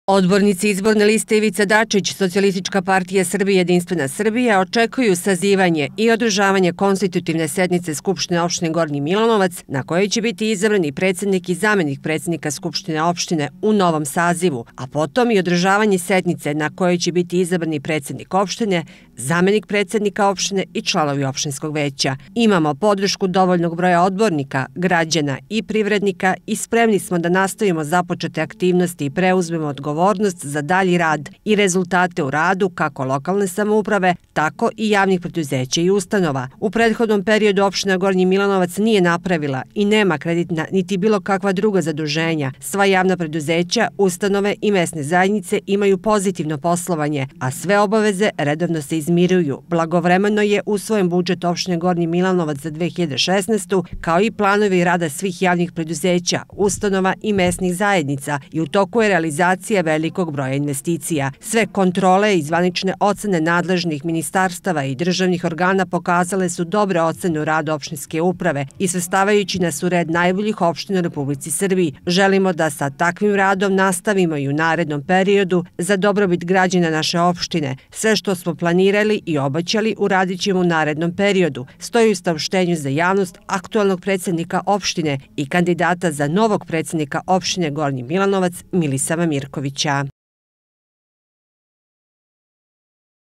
Odbornici izborne liste Ivica Dačić, Socijalistička partija Srbije, Jedinstvena Srbija očekuju sazivanje i održavanje konstitutivne sednice Skupštine opštine Gornji Milanovac, na kojoj će biti izabrani predsjednik i zamenik predsjednika Skupštine opštine u novom sazivu, a potom i održavanje sednice na kojoj će biti izabrani predsjednik opštine, zamenik predsjednika opštine i članovi opštinskog veća. Imamo podršku dovoljnog broja odbornika, građana i privrednika i spremni smo da nastavimo započete aktivnosti i preuzmemo odgovornost za dalji rad i rezultate u radu kako lokalne samouprave, tako i javnih preduzeća i ustanova. U prethodnom periodu opština Gornji Milanovac nije napravila i nema kreditna niti bilo kakva druga zaduženja. Sva javna preduzeća, ustanove i mesne zajednice imaju pozitivno poslovanje, a sve obaveze redovno se izmiruju. Blagovremeno je usvojen budžet opštine Gornji Milanovac za 2016. kao i planovi rada svih javnih preduzeća, ustanova i mesnih zajednica i u toku je realizacija velikog broja investicija. Sve kontrole i zvanične ocene nadležnih ministarstava i državnih organa pokazale su dobre ocene u radu opštinske uprave i svrstavajući nas u red najboljih opština u Republici Srbiji. Želimo da sa takvim radom nastavimo i u narednom periodu za dobrobit građana naše opštine. Sve što smo planirali i obećali uradit ćemo u narednom periodu. Stoji u saopštenju za javnost aktualnog predsjednika opštine i kandidata za novog predsjednika opštine Gornji Milanovac Milisava Mirkovića.